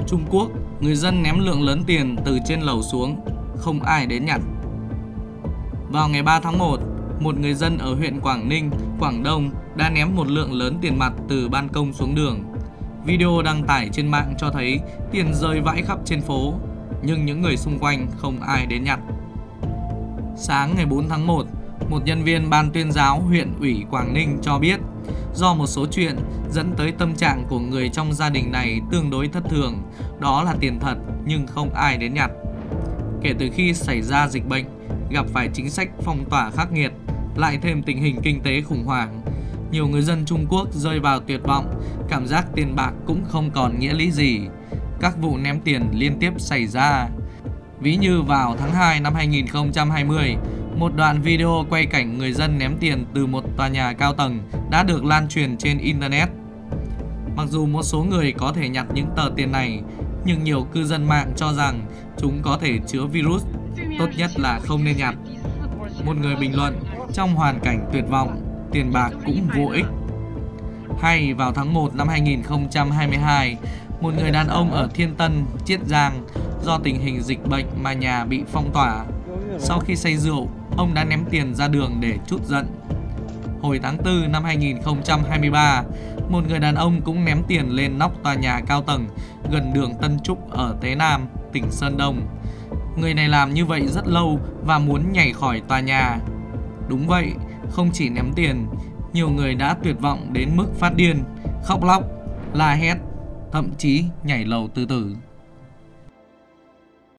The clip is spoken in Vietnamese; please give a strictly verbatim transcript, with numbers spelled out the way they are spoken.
Trung Quốc, người dân ném lượng lớn tiền từ trên lầu xuống, không ai đến nhặt. Vào ngày ba tháng một, một người dân ở huyện Quảng Ninh, Quảng Đông đã ném một lượng lớn tiền mặt từ ban công xuống đường. Video đăng tải trên mạng cho thấy tiền rơi vãi khắp trên phố, nhưng những người xung quanh không ai đến nhặt. Sáng ngày bốn tháng một, một nhân viên ban tuyên giáo huyện ủy Quảng Ninh cho biết do một số chuyện dẫn tới tâm trạng của người trong gia đình này tương đối thất thường, đó là tiền thật nhưng không ai đến nhặt. Kể từ khi xảy ra dịch bệnh, gặp phải chính sách phong tỏa khắc nghiệt, lại thêm tình hình kinh tế khủng hoảng, nhiều người dân Trung Quốc rơi vào tuyệt vọng, cảm giác tiền bạc cũng không còn nghĩa lý gì. Các vụ ném tiền liên tiếp xảy ra. Ví như vào tháng hai năm hai nghìn không trăm hai mươi, một đoạn video quay cảnh người dân ném tiền từ một tòa nhà cao tầng đã được lan truyền trên Internet. Mặc dù một số người có thể nhặt những tờ tiền này, nhưng nhiều cư dân mạng cho rằng chúng có thể chứa virus, tốt nhất là không nên nhặt. Một người bình luận, trong hoàn cảnh tuyệt vọng, tiền bạc cũng vô ích. Hay vào tháng một năm hai nghìn không trăm hai mươi hai, một người đàn ông ở Thiên Tân, Chiết Giang do tình hình dịch bệnh mà nhà bị phong tỏa. Sau khi say rượu, ông đã ném tiền ra đường để trút giận. Hồi tháng tư năm hai nghìn không trăm hai mươi ba, một người đàn ông cũng ném tiền lên nóc tòa nhà cao tầng gần đường Tân Trúc ở Tế Nam, tỉnh Sơn Đông. Người này làm như vậy rất lâu và muốn nhảy khỏi tòa nhà. Đúng vậy, không chỉ ném tiền, nhiều người đã tuyệt vọng đến mức phát điên, khóc lóc, la hét, thậm chí nhảy lầu tự tử.